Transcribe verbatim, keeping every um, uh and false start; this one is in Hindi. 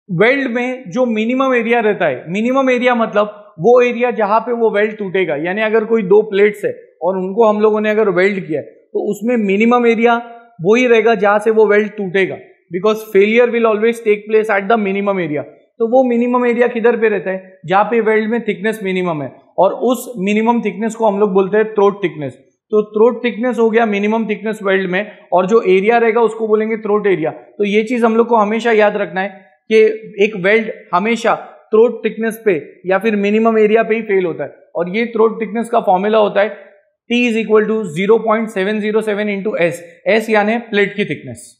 वेल्ड में जो मिनिमम एरिया रहता है, मिनिमम एरिया मतलब वो एरिया जहां पे वो वेल्ड टूटेगा, यानी अगर कोई दो प्लेट्स है और उनको हम लोगों ने अगर वेल्ड किया है तो उसमें मिनिमम एरिया वही रहेगा जहां से वो वेल्ड टूटेगा, because failure will always take place at the minimum area. तो वो मिनिमम एरिया किधर पे रहता है, जहां पे वेल्ड में थिकनेस मिनिमम है, और उस मिनिमम थिकनेस को हम लोग बोलते हैं थ्रोट थिकनेस। तो थ्रोट थिकनेस हो गया मिनिमम थिकनेस वेल्ड में, और जो एरिया रहेगा उसको बोलेंगे थ्रोट एरिया। तो ये चीज हम लोग को हमेशा याद रखना है कि एक वेल्ड हमेशा थ्रोट थिकनेस पे या फिर मिनिमम एरिया पे ही फेल होता है, और ये थ्रोट थिकनेस का फॉर्मूला होता है T is equal to zero point seven zero seven into S, S यानी प्लेट की थिकनेस।